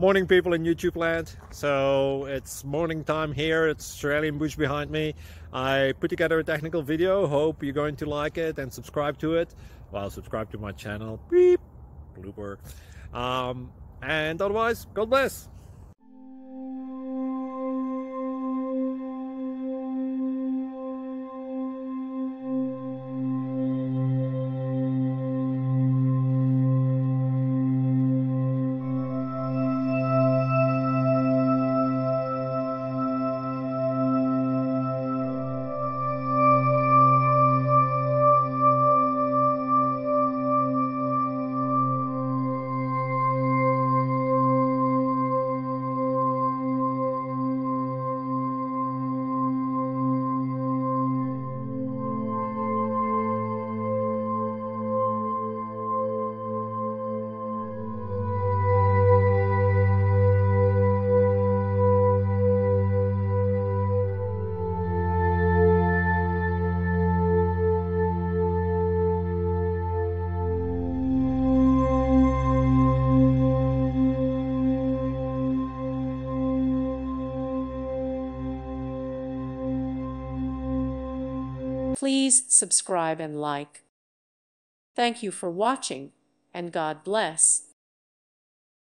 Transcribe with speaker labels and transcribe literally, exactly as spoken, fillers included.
Speaker 1: Morning, people in YouTube land. So it's morning time here. It's Australian bush behind me. I put together a technical video. Hope you're going to like it and subscribe to it. Well, subscribe to my channel. Beep. Blooper. Um, and otherwise, God bless.
Speaker 2: Please subscribe and like. Thank you for watching, and God bless.